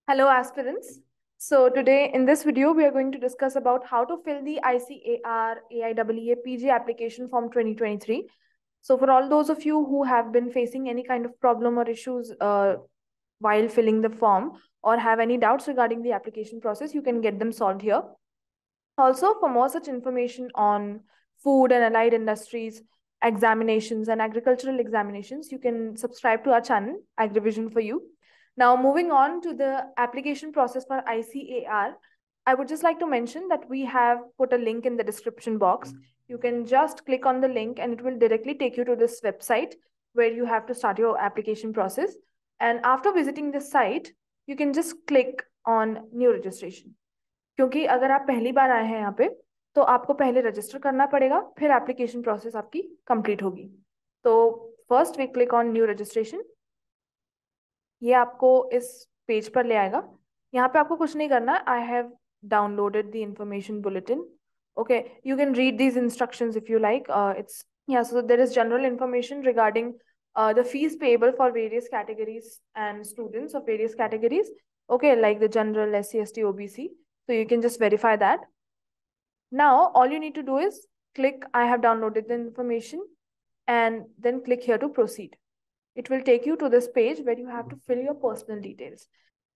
Hello aspirants. So today in this video we are going to discuss about how to fill the ICAR AIEEE PG application form 2023. So for all those of you who have been facing any kind of problem or issues while filling the form or have any doubts regarding the application process, you can get them solved here. Also, for more such information on food and allied industries, examinations and agricultural examinations, you can subscribe to our channel, AgriVision for You. Now, moving on to the application process for ICAR, I would just like to mention that we have put a link in the description box. You can just click on the link and it will directly take you to this website where you have to start your application process. And after visiting this site, you can just click on new registration. क्योंकि अगर आप पहली बार आए हैं यहाँ पे तो आपको पहले रजिस्टर करना पड़ेगा, फिर एप्लीकेशन प्रोसेस आपकी कंप्लीट होगी. तो first we click on new registration. ये आपको इस पेज पर ले आएगा. यहाँ पे आपको कुछ नहीं करना. I have downloaded the information bulletin. Okay, you can read these instructions if you like. So there is general information regarding the fees payable for various categories and students of various categories. Okay, like the general, SC, ST, OBC. So you can just verify that. Now, all you need to do is click I have downloaded the information and then click here to proceed. It will take you to this page where you have to fill your personal details.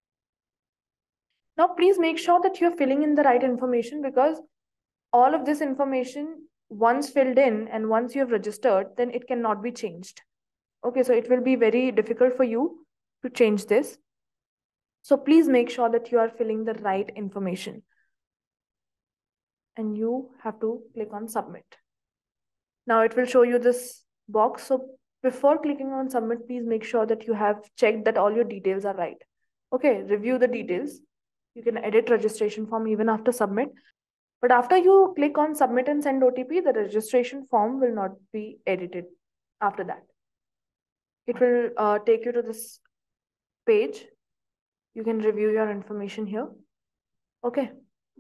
Now, please make sure that you're filling in the right information because all of this information, once filled in and once you have registered, then it cannot be changed. Okay, so it will be very difficult for you to change this. So please make sure that you are filling the right information. And you have to click on submit. Now it will show you this box. So before clicking on submit, please make sure that you have checked that all your details are right. Okay, review the details. You can edit registration form even after submit. But after you click on submit and send OTP, the registration form will not be edited after that. It will take you to this page. You can review your information here. Okay.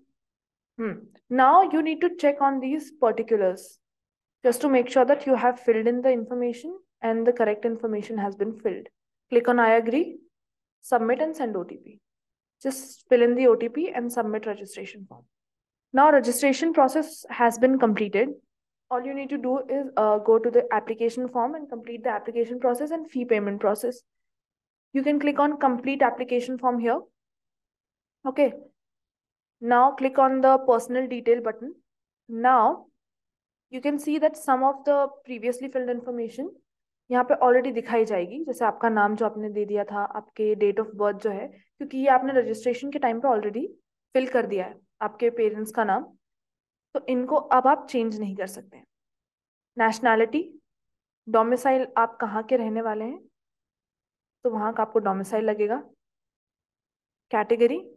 Now you need to check on these particulars just to make sure that you have filled in the information and the correct information has been filled. Click on I agree, submit and send OTP. Just fill in the OTP and submit registration form. Now registration process has been completed. All you need to do is go to the application form and complete the application process and fee payment process. You can click on complete application form here. Okay. Now click on the personal detail button. Now you can see that some of the previously filled information यहाँ पे already दिखाई जाएगी. जैसे आपका नाम जो आपने दे दिया था, आपके डेट ऑफ बर्थ जो है, क्योंकि ये आपने रजिस्ट्रेशन के टाइम पे ऑलरेडी फिल कर दिया है आपके पेरेंट्स का नाम, तो इनको अब आप चेंज नहीं कर सकते. नेशनैलिटी, डोमिसाइल, आप कहाँ के रहने वाले हैं तो वहाँ का आपको डोमिसाइल लगेगा. कैटेगरी,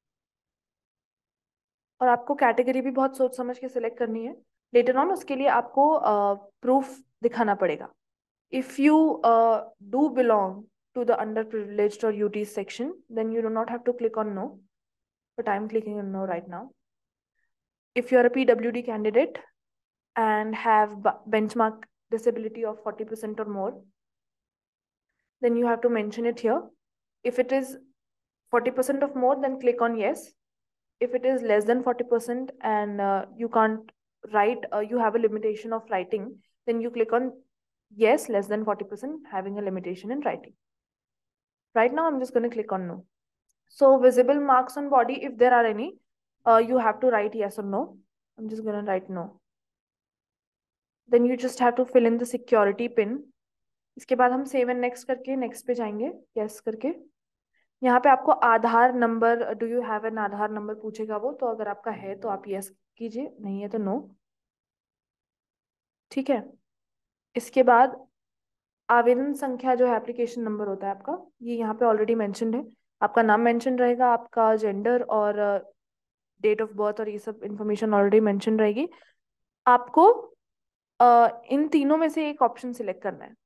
और आपको कैटेगरी भी बहुत सोच समझ के सिलेक्ट करनी है. लेटर ऑन उसके लिए आपको प्रूफ दिखाना पड़ेगा. If you do belong to the underprivileged or UT section, then you do not have to click on no, but I'm clicking on no right now. If you're a PWD candidate and have benchmark disability of 40% or more, then you have to mention it here. If it is 40% of more, then click on yes. If it is less than 40% and you can't write, you have a limitation of writing, then you click on yes, less than 40%, having a limitation in writing. Right now, I'm just going to click on no. So visible marks on body, if there are any, you have to write yes or no. I'm just going to write no. Then you just have to fill in the security pin. इसके बाद हम save and next करके next पे जाएंगे, yes करके. यहाँ पे आपको Aadhaar number, do you have an Aadhaar number पूछेगा वो, तो अगर आपका है तो आप yes कीजिए, नहीं है तो no. ठीक है. इसके बाद आवेदन संख्या जो है, एप्लीकेशन नंबर होता है आपका, ये यहाँ पे ऑलरेडी मेंशन्ड है. आपका नाम मेंशन रहेगा, आपका जेंडर और डेट ऑफ बर्थ और ये सब इंफॉर्मेशन ऑलरेडी मेंशन रहेगी. आपको इन तीनों में से एक ऑप्शन सिलेक्ट करना है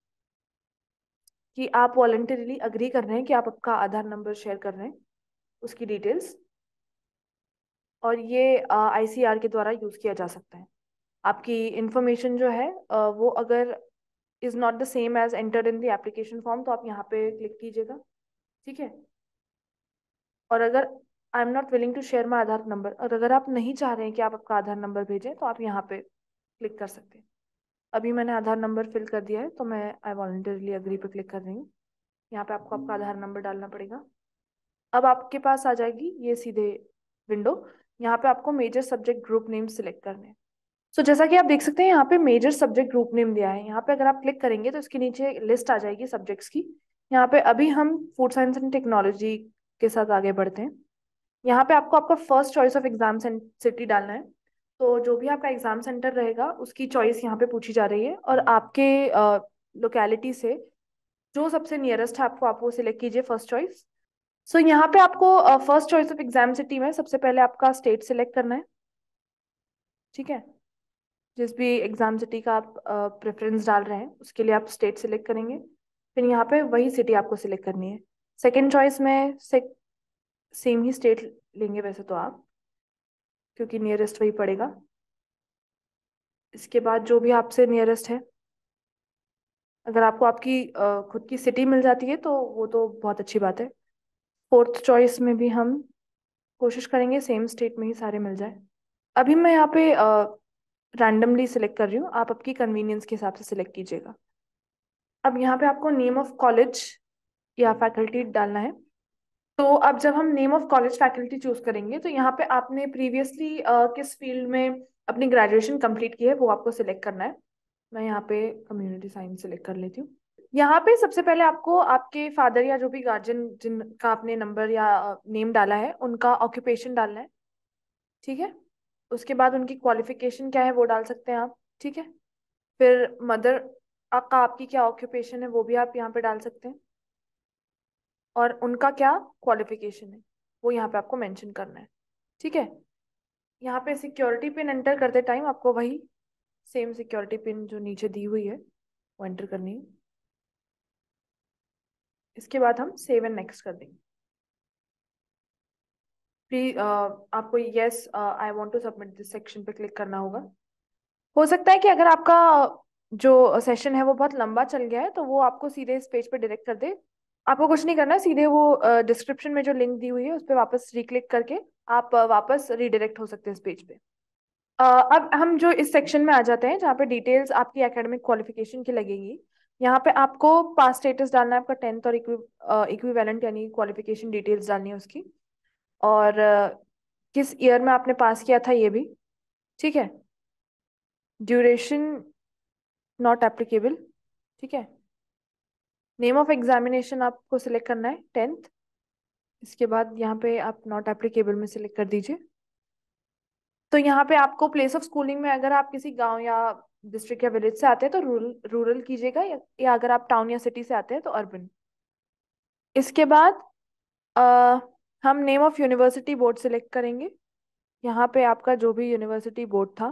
कि आप वॉलंटरीली अग्री कर रहे हैं कि आप आपका आधार नंबर शेयर कर रहे हैं, उसकी डिटेल्स, और ये ICAR के द्वारा यूज किया जा सकता है. आपकी इंफॉर्मेशन जो है वो अगर is not the same as entered in the application form, तो आप यहाँ पे क्लिक कीजिएगा. ठीक है. और अगर I am not willing to share my Aadhaar number, और अगर आप नहीं चाह रहे हैं कि आप आपका आधार नंबर भेजें तो आप यहाँ पे क्लिक कर सकते हैं। अभी मैंने आधार नंबर फिल कर दिया है तो मैं आई वॉलंटरली अग्री पे क्लिक कर रही हूँ। यहाँ पे आपको आपका आधार नंबर डालना पड़ेगा। अब आपके पास आ जाएगी ये सीधे विंडो। यहाँ पे आपको major subject group name select करने हैं। सो जैसा कि आप देख सकते हैं यहाँ पे मेजर सब्जेक्ट ग्रुप नेम दिया है। यहाँ पे अगर आप क्लिक करेंगे तो इसके नीचे लिस्ट आ जाएगी सब्जेक्ट्स की। यहाँ पे अभी हम फूड साइंस एंड टेक्नोलॉजी के साथ आगे बढ़ते हैं। यहाँ पे आपको आपका first choice of exam city डालना है। तो जो भी आपका एग्जाम सेंटर रहेगा उसकी चॉइस यहाँ पे पूछी जा रही है, और आपके लोकेलिटी से जो सबसे नियरेस्ट है आपको, आप वो सिलेक्ट कीजिए फर्स्ट चॉइस। सो यहाँ पे आपको first choice of exam city में सबसे पहले आपका स्टेट सिलेक्ट करना है। ठीक है, जिस भी एग्जाम सिटी का आप प्रेफरेंस डाल रहे हैं उसके लिए आप स्टेट सिलेक्ट करेंगे। फिर यहाँ पे वही सिटी आपको सिलेक्ट करनी है। सेकेंड चॉइस में सेम ही स्टेट लेंगे वैसे तो आप, क्योंकि नियरेस्ट वही पड़ेगा। इसके बाद जो भी आपसे नियरेस्ट है, अगर आपको आपकी खुद की सिटी मिल जाती है तो वो तो बहुत अच्छी बात है। फोर्थ चॉइस में भी हम कोशिश करेंगे सेम स्टेट में ही सारे मिल जाए। अभी मैं यहाँ पे रैंडमली सिलेक्ट कर रही हूँ, आप आपकी कन्वीनियंस के हिसाब से सिलेक्ट कीजिएगा। अब यहाँ पे आपको नेम ऑफ कॉलेज या फैकल्टी डालना है। तो अब जब हम name of college faculty choose करेंगे तो यहाँ पे आपने प्रीवियसली किस फील्ड में अपनी ग्रेजुएशन कंप्लीट की है वो आपको सिलेक्ट करना है। मैं यहाँ पे कम्युनिटी साइंस सिलेक्ट कर लेती हूँ। यहाँ पे सबसे पहले आपको आपके फादर या जो भी गार्जियन जिनका आपने नंबर या नेम डाला है उनका ऑक्यूपेशन डालना है। ठीक है, उसके बाद उनकी क्वालिफिकेशन क्या है वो डाल सकते हैं आप। ठीक है, फिर मदर का आपकी क्या ऑक्यूपेशन है वो भी आप यहाँ पे डाल सकते हैं, और उनका क्या क्वालिफिकेशन है वो यहाँ पे आपको मेंशन करना है। ठीक है, यहाँ पे सिक्योरिटी पिन एंटर करते टाइम आपको वही सेम सिक्योरिटी पिन जो नीचे दी हुई है वो एंटर करनी है। इसके बाद हम सेव एंड नेक्स्ट कर देंगे। फिर आपको yes I want to submit this section पे क्लिक करना होगा। हो सकता है कि अगर आपका जो सेशन है वो बहुत लंबा चल गया है तो वो आपको सीधे इस पेज पे डायरेक्ट कर दे। आपको कुछ नहीं करना है, सीधे वो डिस्क्रिप्शन में जो लिंक दी हुई है उस पर वापस रिक्लिक करके आप वापस रिडायरेक्ट हो सकते हैं इस पेज पे। अब हम जो इस सेक्शन में आ जाते हैं जहाँ पे डिटेल्स आपकी एकेडमिक क्वालिफिकेशन की लगेगी। यहाँ पे आपको पास स्टेटस डालना है आपका 10th और इक्विवेलेंट यानी क्वालिफिकेशन डिटेल्स डालनी है उसकी, और किस ईयर में आपने पास किया था ये भी। ठीक है, ड्यूरेशन नॉट एप्लीकेबल। ठीक है, नेम ऑफ एग्जामिनेशन आपको सिलेक्ट करना है 10th। इसके बाद यहाँ पे आप नॉट एप्लीकेबल में सिलेक्ट कर दीजिए। तो यहाँ पे आपको प्लेस ऑफ स्कूलिंग में अगर आप किसी गांव या डिस्ट्रिक्ट या विलेज से आते हैं तो रूरल रूरल कीजिएगा, या अगर आप टाउन या सिटी से आते हैं तो अर्बन। इसके बाद अ, हम name of university board select करेंगे। यहाँ पे आपका जो भी यूनिवर्सिटी बोर्ड था।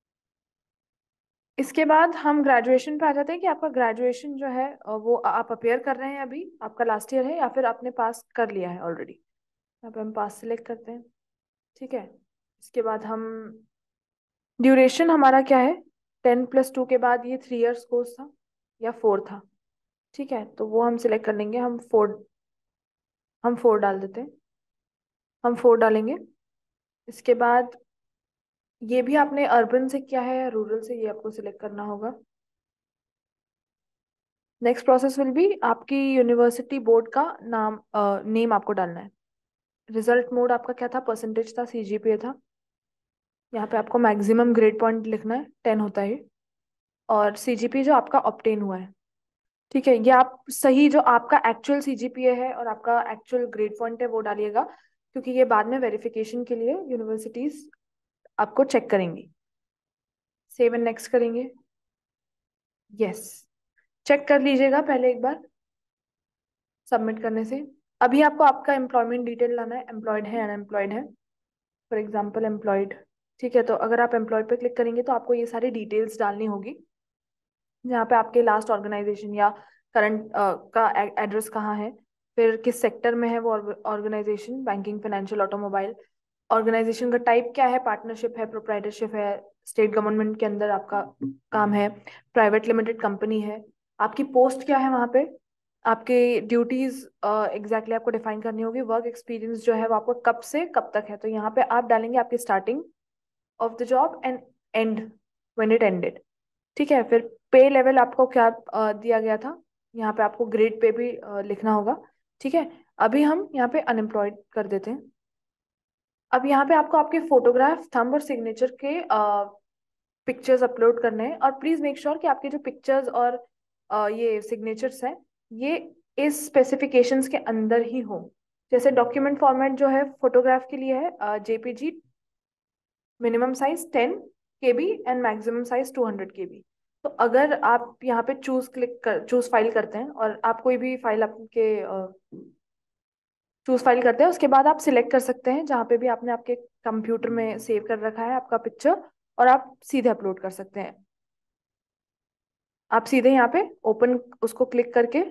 इसके बाद हम ग्रेजुएशन पे आ जाते हैं कि आपका ग्रेजुएशन जो है वो आप अपेयर कर रहे हैं, अभी आपका लास्ट ईयर है या फिर आपने पास कर लिया है ऑलरेडी। यहाँ पे हम पास सिलेक्ट करते हैं। ठीक है, इसके बाद हम ड्यूरेशन हमारा क्या है, 10+2 के बाद ये 3 years कोर्स था या 4 था। ठीक है, तो वो हम सिलेक्ट कर लेंगे। हम फोर डाल देते हैं, हम 4 डालेंगे। इसके बाद ये भी आपने अर्बन से किया है या रूरल से, ये आपको सिलेक्ट करना होगा। नेक्स्ट प्रोसेस विल बी आपकी यूनिवर्सिटी बोर्ड का नाम नेम आपको डालना है। रिजल्ट मोड आपका क्या था, परसेंटेज था, सीजीपीए था। यहाँ पे आपको मैक्सिमम ग्रेड पॉइंट लिखना है, 10 होता है ये, और सीजीपी जो आपका ऑब्टेन हुआ है। ठीक है, ये आप सही जो आपका एक्चुअल सीजीपीए है और आपका एक्चुअल ग्रेड पॉइंट है वो डालिएगा, क्योंकि ये बाद में वेरिफिकेशन के लिए यूनिवर्सिटीज आपको चेक करेंगी। सेव एंड नेक्स्ट करेंगे। यस, चेक कर लीजिएगा पहले एक बार सबमिट करने से। अभी आपको आपका एम्प्लॉयमेंट डिटेल लाना है, एम्प्लॉयड है अनएम्प्लॉयड है। For example employed. ठीक है, तो अगर आप एम्प्लॉयड पे क्लिक करेंगे तो आपको ये सारी डिटेल्स डालनी होगी, जहाँ पे आपके लास्ट ऑर्गेनाइजेशन या करंट का एड्रेस कहाँ है, फिर किस सेक्टर में है वो organisation, banking, financial, automobile. Organisation का टाइप क्या है, पार्टनरशिप है, प्रोप्राइटरशिप है, स्टेट गवर्नमेंट के अंदर आपका काम है, प्राइवेट लिमिटेड कंपनी है, आपकी पोस्ट क्या है वहाँ पे, आपके ड्यूटीज एग्जैक्टली आपको डिफाइन करनी होगी। वर्क एक्सपीरियंस जो है वो आपको कब से कब तक है, तो यहाँ पे आप डालेंगे आपकी starting of the job and and when it ended. ठीक है, फिर पे लेवल आपको क्या दिया गया था, यहाँ पे आपको ग्रेड पे भी लिखना होगा। ठीक है, अभी हम यहाँ पे अनएम्प्लॉयड कर देते हैं। अब यहाँ पे आपको आपके फोटोग्राफ, थंब और सिग्नेचर के पिक्चर्स अपलोड करने हैं, और प्लीज मेक श्योर कि आपके जो पिक्चर्स और ये सिग्नेचर्स हैं ये इस स्पेसिफिकेशंस के अंदर ही हो। जैसे डॉक्यूमेंट फॉर्मेट जो है फोटोग्राफ के लिए है JPG, minimum size 10 KB and maximum size 200 KB। तो अगर आप यहाँ पे चूज फाइल करते हैं और आप कोई भी फाइल आपके चूज फाइल करते हैं, उसके बाद आप सिलेक्ट कर सकते हैं जहाँ पे भी आपने आपके कंप्यूटर में सेव कर रखा है आपका पिक्चर, और आप सीधे अपलोड कर सकते हैं। आप सीधे यहाँ पे ओपन उसको क्लिक करके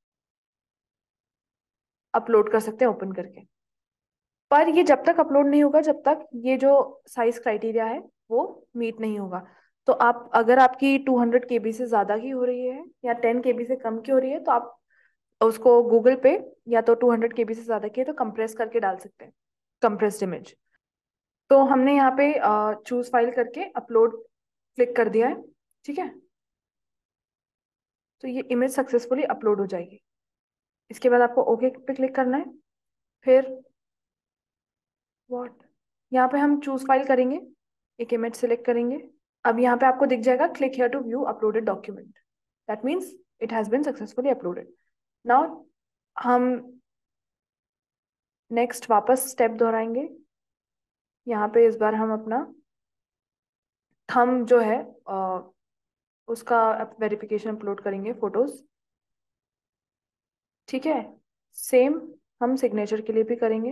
अपलोड कर सकते हैं, ओपन करके। पर ये जब तक अपलोड नहीं होगा जब तक ये जो साइज क्राइटेरिया है वो मीट नहीं होगा। तो आप अगर आपकी 200 KB से ज्यादा की हो रही है या 10 KB से कम की हो रही है, तो आप उसको गूगल पे, या तो 200 KB से ज्यादा की है तो कंप्रेस करके डाल सकते हैं, कंप्रेस्ड इमेज। तो हमने यहाँ पे चूज फाइल करके अपलोड क्लिक कर दिया है। ठीक है, तो ये इमेज सक्सेसफुली अपलोड हो जाएगी। इसके बाद आपको ओके पे क्लिक करना है। फिर व्हाट, यहाँ पे हम चूज फाइल करेंगे, एक इमेज सेलेक्ट करेंगे। अब यहाँ पे आपको दिख जाएगा click here to view uploaded document, that means it has been successfully uploaded. Now हम नेक्स्ट वापस स्टेप दोहराएंगे। यहाँ पे इस बार हम अपना थंब जो है उसका वेरिफिकेशन अपलोड करेंगे, फोटोज। ठीक है, सेम हम सिग्नेचर के लिए भी करेंगे।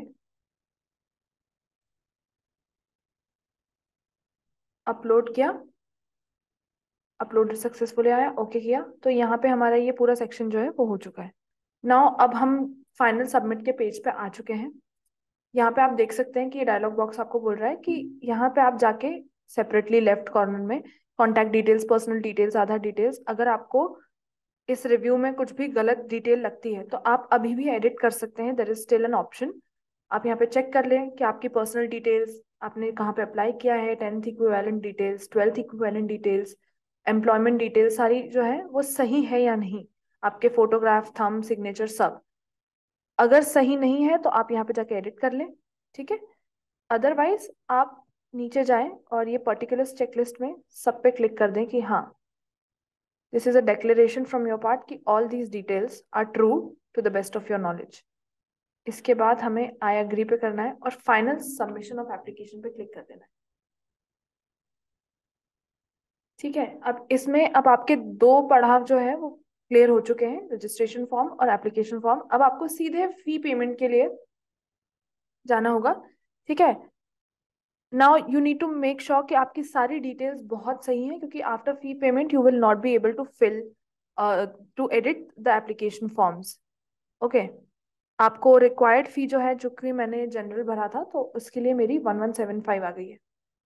अपलोड किया, अपलोड सक्सेसफुली आया, ओके किया, तो यहाँ पे हमारा ये पूरा सेक्शन जो है वो हो चुका है। नाउ अब हम फाइनल सबमिट के पेज पे आ चुके हैं। यहाँ पे आप देख सकते हैं कि ये डायलॉग बॉक्स आपको बोल रहा है कि यहाँ पे आप जाके सेपरेटली लेफ्ट कॉर्नर में contact details, personal details, Aadhaar details, अगर आपको इस रिव्यू में कुछ भी गलत डिटेल लगती है तो आप अभी भी एडिट कर सकते हैं, there is still an option. आप यहाँ पे चेक कर लें कि आपकी पर्सनल डिटेल्स, आपने कहाँ पे अप्लाई किया है, 10th equivalent details, 12th equivalent details, employment details सारी जो है वो सही है या नहीं, आपके फोटोग्राफ, थंब, सिग्नेचर सब। अगर सही नहीं है तो आप यहाँ पे जाके एडिट कर लें। ठीक है, अदरवाइज आप नीचे जाएं और ये पर्टिकुलर चेकलिस्ट में सब पे क्लिक कर दें कि हाँ, this is a declaration from your part कि all these details are true to the best of your knowledge. इसके बाद हमें आई एग्री पे करना है और फाइनल सबमिशन ऑफ एप्लीकेशन पे क्लिक कर देना है। ठीक है, अब इसमें अब आपके दो पड़ाव जो है वो क्लियर हो चुके हैं, रजिस्ट्रेशन फॉर्म और एप्लीकेशन फॉर्म। अब आपको सीधे फी पेमेंट के लिए जाना होगा। ठीक है, now you need to make sure कि आपकी सारी डिटेल्स बहुत सही हैं, क्योंकि after fee payment you will not be able to fill to edit the application forms. Okay, आपको रिक्वायर्ड फी जो है, जो कि मैंने जनरल भरा था, तो उसके लिए मेरी 1175 आ गई है।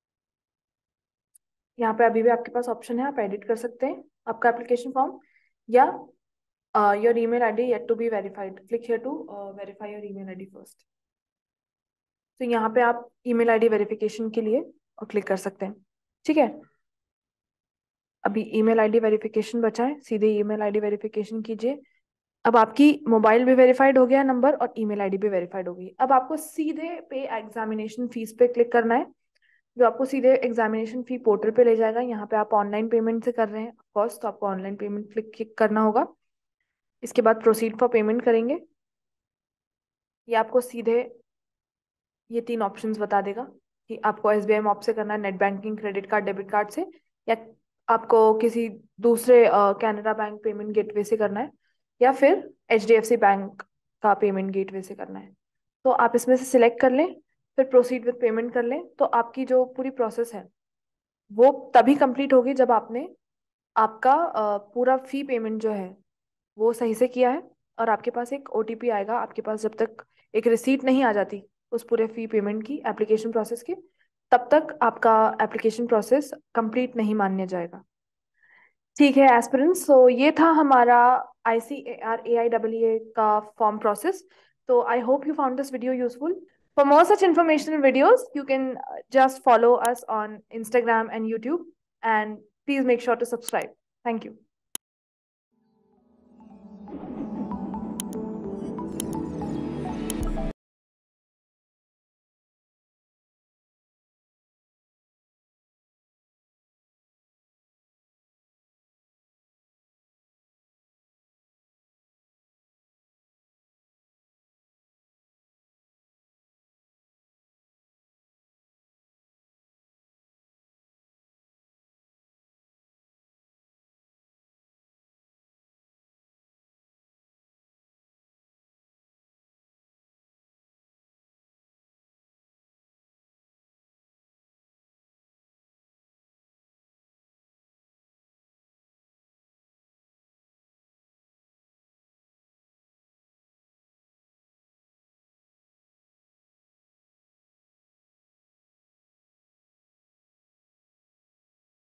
यहाँ पे अभी भी आपके पास ऑप्शन है, आप एडिट कर सकते हैं आपका एप्लीकेशन फॉर्म, या your email ID yet to be verified, click here to verify your email ID first. तो यहाँ पे आप ईमेल आईडी वेरिफिकेशन के लिए क्लिक कर सकते हैं। ठीक है, अभी ईमेल आईडी वेरिफिकेशन बचा है, सीधे ईमेल आईडी वेरिफिकेशन कीजिए। अब आपकी मोबाइल भी वेरीफाइड हो गया नंबर, और ईमेल आईडी भी वेरीफाइड हो गई। अब आपको सीधे पे एग्जामिनेशन फीस पे क्लिक करना है, जो आपको सीधे एग्जामिनेशन फी पोर्टल पे ले जाएगा। यहाँ पे आप ऑनलाइन पेमेंट से कर रहे हैं ऑफकोर्स, तो आपको ऑनलाइन पेमेंट क्लिक करना होगा। इसके बाद प्रोसीड फॉर पेमेंट करेंगे। ये आपको सीधे ये तीन ऑप्शंस बता देगा कि आपको एसबीआई मॉप से करना है, net banking, credit card, debit card से, या आपको किसी दूसरे कैनरा बैंक पेमेंट गेटवे से करना है, या फिर एचडीएफसी बैंक का पेमेंट गेटवे से करना है। तो आप इसमें से सिलेक्ट कर लें, फिर प्रोसीड विद पेमेंट कर लें। तो आपकी जो पूरी प्रोसेस है वो तभी कंप्लीट होगी जब आपने आपका पूरा फी पेमेंट जो है वो सही से किया है, और आपके पास एक ओटीपी आएगा। आपके पास जब तक एक रिसीट नहीं आ जाती उस पूरे फी पेमेंट की, एप्लीकेशन प्रोसेस की, तब तक आपका एप्लीकेशन प्रोसेस कंप्लीट नहीं मान्य जाएगा। ठीक है एस्पिरेंट्स, सो ये था हमारा ICAR AIAA का form process. So I hope you found this video useful. For more such informational videos, you can just follow us on Instagram and YouTube, and please make sure to subscribe. Thank you.